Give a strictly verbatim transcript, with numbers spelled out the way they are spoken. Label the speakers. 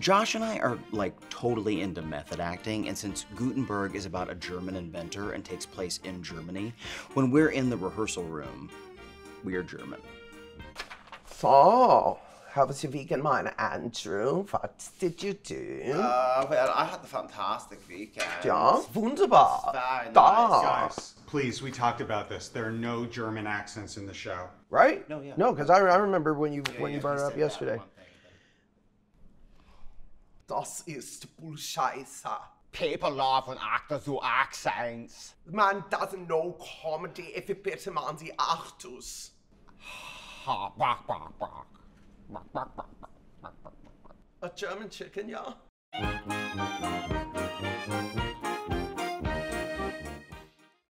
Speaker 1: Josh and I are like totally into method acting, and since Gutenberg is about a German inventor and takes place in Germany, when we're in the rehearsal room, we are German.
Speaker 2: So, how was your weekend, mine, Andrew? What did you do?
Speaker 3: Uh, well, I had a fantastic weekend.
Speaker 2: Ja, wunderbar.
Speaker 3: Very nice.
Speaker 2: Da.
Speaker 4: Guys, please, we talked about this. There are no German accents in the show.
Speaker 2: Right?
Speaker 1: No, yeah.
Speaker 2: No, because I, I remember when you
Speaker 3: Yeah,
Speaker 2: when
Speaker 3: yeah,
Speaker 2: you brought
Speaker 3: he
Speaker 2: it up
Speaker 3: said
Speaker 2: yesterday.
Speaker 3: that one thing,
Speaker 2: Das ist Bullscheiße.
Speaker 5: People laugh when actors do accents.
Speaker 2: Man doesn't know comedy if it bitte man sie Achtus.
Speaker 5: Ha, bark, bark, bark. Bark, bark, bark, bark, bark, bark, bark.
Speaker 2: A German chicken, yeah?